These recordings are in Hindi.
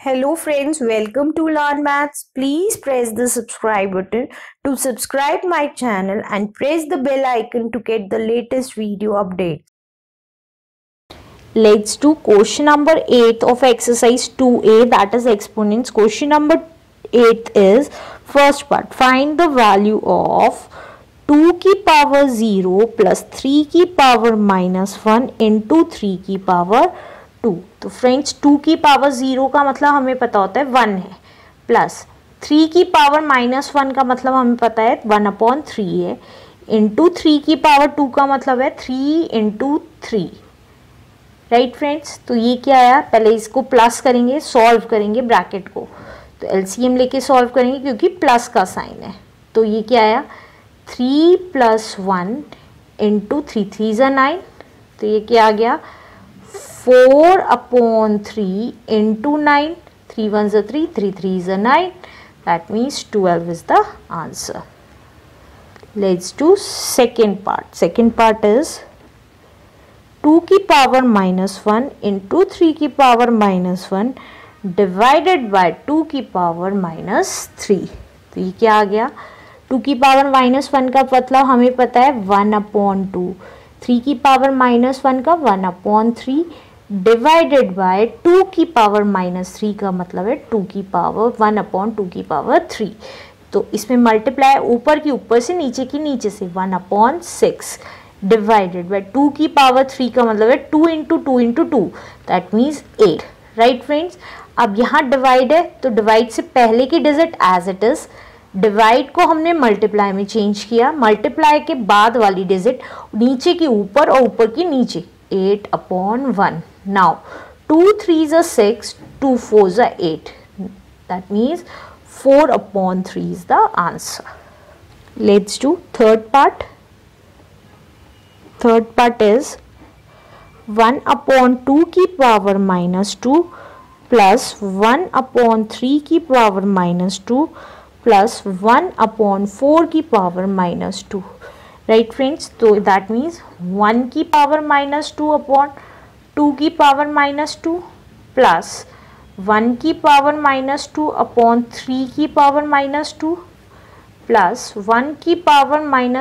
Hello friends, welcome to Learn Maths. Please press the subscribe button to subscribe my channel and press the bell icon to get the latest video update. Let's do question number 8 of exercise 2a, that is exponents. Question number 8 is first part. Find the value of 2 की power 0 plus 3 की power minus 1 into 3 की power 2. तो फ्रेंड्स 2 की पावर 0 का मतलब हमें पता होता है 1 है, प्लस 3 की पावर माइनस 1 का मतलब हमें पता है 1/3 है, इंटू 3 की पावर 2 का मतलब है 3 इंटू 3. राइट फ्रेंड्स, तो ये क्या आया, पहले इसको प्लस करेंगे, सॉल्व करेंगे ब्रैकेट को, तो एलसीएम लेके सॉल्व करेंगे क्योंकि प्लस का साइन है. तो ये क्या आया 3 + 1 इंटू 3 3 = 9. तो ये क्या आ गया 4/3 into 9. 3 1s are 3, 3 3s are 9. That means 12 is the answer. Let's do second part. Second part is 2 की power -1 into 3 की power -1 divided by 2 की power -3. तो ये क्या आ गया 2 की पावर -1 का मतलब हमें पता है 1/2. 3 की पावर -1 का 1/3 डिवाइडेड बाय 2 की पावर -3 का मतलब है 2 की पावर 1/2 की पावर 3. तो इसमें मल्टीप्लाई ऊपर की ऊपर से नीचे की नीचे से 1/6 डिवाइडेड बाय 2 की पावर 3 का मतलब है 2 into 2 into 2, that means 8. Right friends, अब यहाँ डिवाइड है तो डिवाइड से पहले की digit as it is, divide को हमने मल्टीप्लाई में चेंज किया, मल्टीप्लाई के बाद वाली डिजिट नीचे की ऊपर और ऊपर की नीचे 8/1. Now 2 3s are 6, 2 4s are 8. That means 4/3 is the answer. Let's do third part. Third part is 1/2 की power -2 plus 1/3 की power -2 plus 1/4 की power -2. राइट फ्रेंड्स, तो दैट मीन्स 1 की पावर -2/2 की पावर -2 प्लस 1 की पावर -2/3 की पावर -2 प्लस 1 की पावर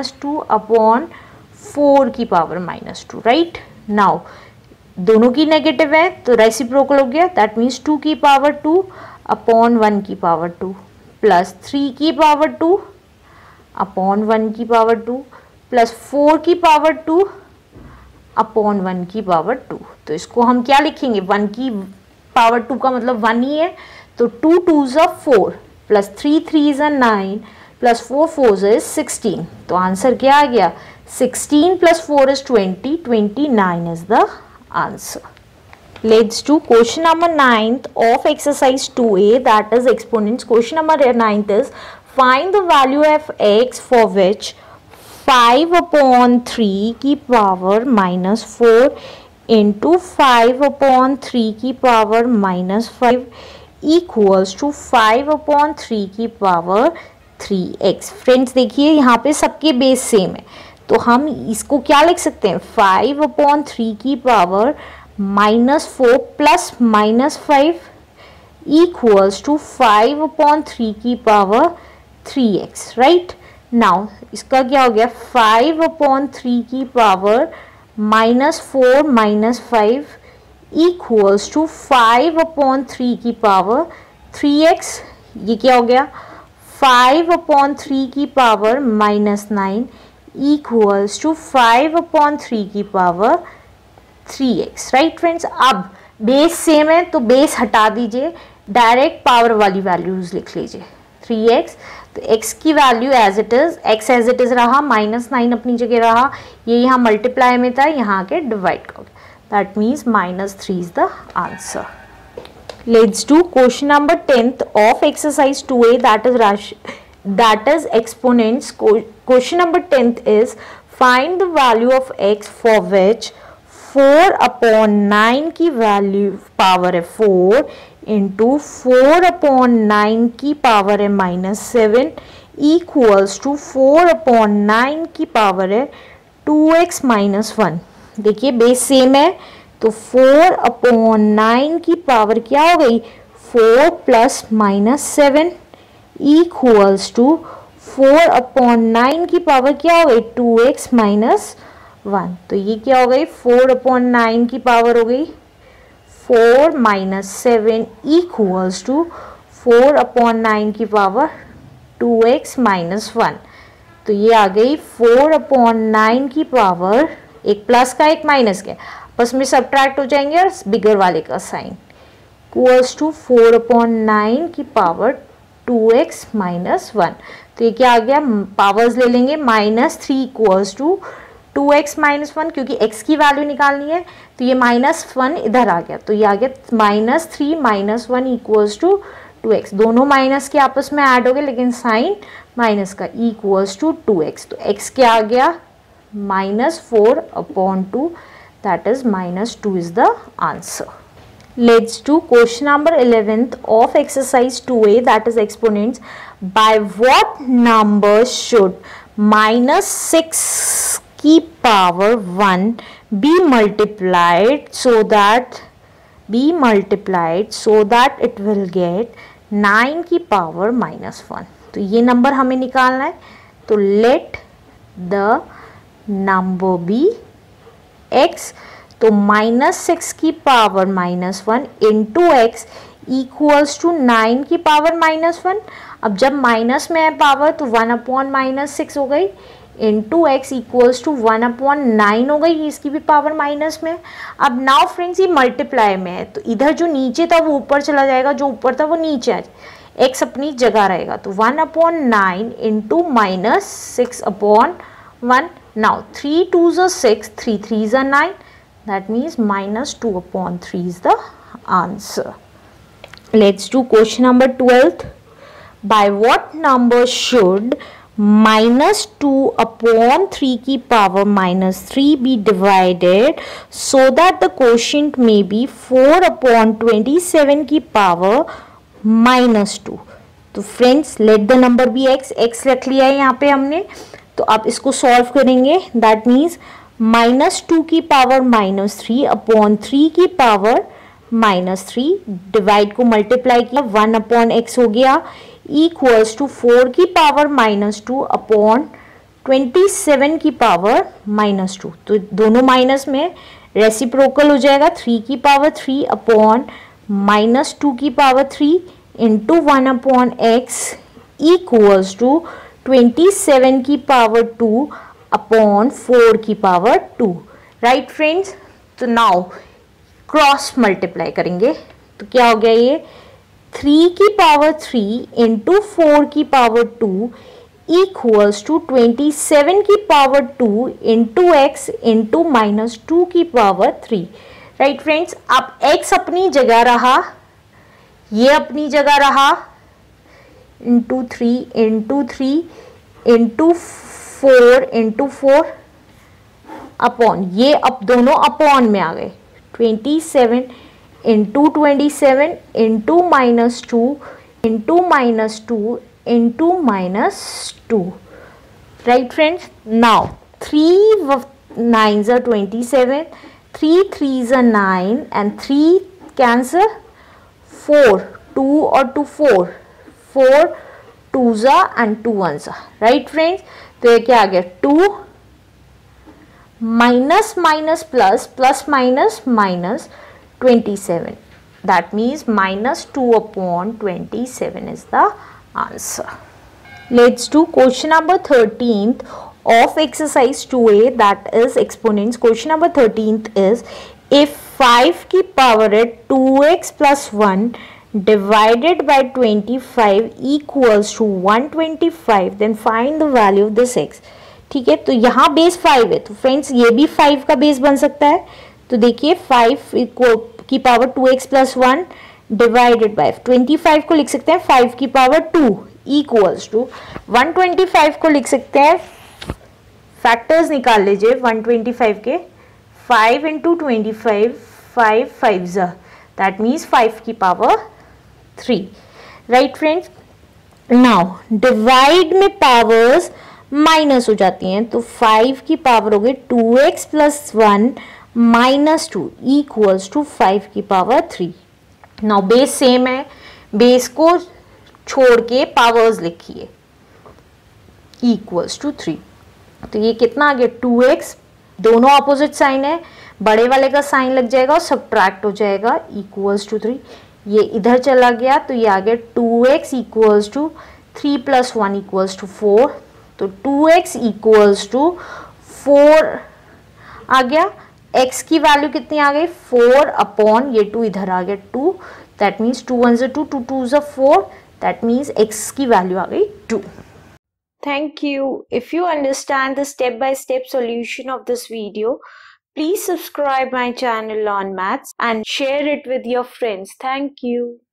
-2/4 की पावर -2. राइट, नाउ दोनों की नेगेटिव है तो रेसिप्रोकल हो गया, दैट मीन्स 2 की पावर 2/1 की पावर 2 प्लस 3 की पावर 2/1 की पावर 2 प्लस 4 की पावर 2/1 की पावर 2. तो इसको हम क्या लिखेंगे, 1 की पावर 2 का मतलब 1 ही है, तो 2 2s are 4 plus 3 3s are 9 plus 4 4s is 16. तो आंसर क्या आ गया 16 + 4 is 20, 29 is the answer. Let's do question number 9th of exercise 2a, that is exponents. Question number 9th is find the value of x for which 5/3 की पावर -4 into 5/3 की पावर -5 equals to 5/3 की पावर 3x. फ्रेंड्स देखिए यहाँ पे सबके बेस सेम है, तो हम इसको क्या लिख सकते हैं 5/3 की पावर -4 प्लस -5 equals to 5/3 की पावर 3x. राइट, नाउ इसका क्या हो गया 5/3 की पावर -4 -5 equals to 5/3 की पावर 3x. ये क्या हो गया 5/3 की पावर -9 equals to 5/3 की पावर 3x. राइट फ्रेंड्स, अब बेस सेम है तो बेस हटा दीजिए, डायरेक्ट पावर वाली वैल्यूज लिख लीजिए 3x. तो x की value as it is, x as it is रहा, -9 अपनी जगह रहा, ये यहाँ मल्टीप्लाई में था, यहाँ के डिवाइड कर, that means -3 is the answer. Let's do question number 10th of exercise 2a, that is exponents. Question number 10th is find the value of x for which 4/9 की वैल्यू पावर है 4 इंटू 4/9 की पावर है -7 equals to 4/9 की पावर है 2x - 1. देखिए बेस सेम है तो 4/9 की पावर क्या हो गई 4 plus minus 7 equals to 4 upon 9 की पावर क्या हो गई 2x माइनस 1। तो ये क्या हो गई 4 अपॉन 9 की पावर हो गई 4 माइनस 7 इक्वल्स टू 4 अपॉन 9 की पावर 2x माइनस 1। तो ये आ गई 4 अपॉन 9 की पावर, एक प्लस का एक माइनस का बस में सब्ट्रैक्ट हो जाएंगे और बिगर वाले का साइन इक्वल्स टू 4 अपॉन 9 की पावर 2x माइनस 1। तो ये क्या आ गया, पावर्स ले लेंगे, minus 3 equals to 2x minus 1, क्योंकि x की वैल्यू निकालनी है तो ये माइनस 1 इधर आ गया, तो ये आ गया minus 3 minus 1 equals to 2x। दोनों माइनस के आपस में ऐड हो गए लेकिन साइन माइनस का, इक्वल्स टू 2x। तो x क्या आ गया minus 4 upon 2, that is minus 2 is the answer. Let's do question number 11th of exercise 2a, that is exponents. By what number should minus 6 की power 1 be multiplied so that it will get 9 की power minus 1। तो ये नंबर हमें निकालना है, तो let the number be x। तो माइनस 6 की power minus 1 into X equals to 9 की पावर माइनस 1। अब जब माइनस में है पावर तो 1 अपॉन माइनस 6 हो गई, into X equals to 1 upon 9 हो गई, इसकी भी पावर माइनस में। अब नाउ फ्रेंड्स ये मल्टीप्लाई में है, तो इधर जो नीचे था वो ऊपर चला जाएगा, जो ऊपर था वो नीचे आ जाए, एक्स अपनी जगह रहेगा। तो 1 upon 9 into minus 6 upon 1। Now 3 2s are 6, 3 3s are 9, that means minus 2 upon 3 is the answer. Let's do question number 12th. By what number should minus 2 upon 3 की power minus 3 be divided so that the quotient may be 4 upon 27 की power minus 2। तो friends let the number be x, x रख लिया है यहाँ पे हमने, तो अब इसको सॉल्व करेंगे, दैट मीन्स माइनस 2 की पावर माइनस 3 अपॉन 3 की पावर माइनस 3, डिवाइड को मल्टीप्लाई किया 1 अपॉन एक्स हो गया, इक्वल्स टू 4 की पावर माइनस 2 अपॉन 27 की पावर माइनस 2। तो दोनों माइनस में रेसिप्रोकल हो जाएगा, 3 की पावर 3 अपॉन माइनस 2 की power 3 into 1 upon x equals to 27 की पावर 2 अपॉन 4 की पावर 2। राइट फ्रेंड्स, तो नाउ क्रॉस मल्टीप्लाई करेंगे, तो क्या हो गया ये 3 की पावर 3 इंटू 4 की पावर 2 इक्वल्स टू 27 की power 2 into x into minus 2 की पावर 3। राइट फ्रेंड्स, अब x अपनी जगह रहा, ये अपनी जगह रहा, into 3 into 3 into 4 into 4 upon, ये अब दोनों अपॉन में आ गए, 27 into 27 into minus 2 into minus 2 into minus 2। Right friends, now 3 9s are 27, 3 3s are 9 and 3 cancel, 4 2 और 2 4, 4 2s are and 2 1s are। Right friends, तो ये क्या आ गया 2 minus minus plus, plus minus minus 27, that means minus 2 upon 27 is the answer. Let's do question number 13th of exercise 2a, that is exponents. Question number 13th is, if 5 की पावर है 2x plus 1 divided by 25 equals to 125, then find the value of this x। ठीक है, तो यहाँ बेस 5 है, तो फ्रेंड्स ये भी 5 का बेस बन सकता है। तो देखिए 5 की power 2x plus 1 divided by 25 को लिख सकते हैं 5 की पावर 2 इक्वल्स टू 125 को लिख सकते हैं, फैक्टर्स निकाल लीजिए 125 के, 5 इंटू 25, 5 5 दैट मीन्स 5 की power 3। Right friends, now divide में पावर्स माइनस हो जाती हैं, तो 5 की पावर हो गई 2x plus 1 minus 2 equals to 5 की पावर 3। नाउ बेस सेम है, बेस को छोड़ के पावर्स लिखिए, इक्वल्स टू 3। तो ये कितना आ गया 2x, दोनों ऑपोजिट साइन है, बड़े वाले का साइन लग जाएगा और सब्ट्रैक्ट हो जाएगा, इक्वल्स टू 3। ये इधर चला गया तो ये आ गया 2x equals to 3 + 1 equals to 4। तो 2x इक्वल्स टू 4 आ गया। x की वैल्यू कितनी आ गई 4 अपॉन ये 2 इधर आ गया 2, that means 2 1 2, 2 2 4, that means x की वैल्यू आ गई 2। Thank you. If you understand the step-by-step solution of this video, please subscribe my channel on maths and share it with your friends. Thank you.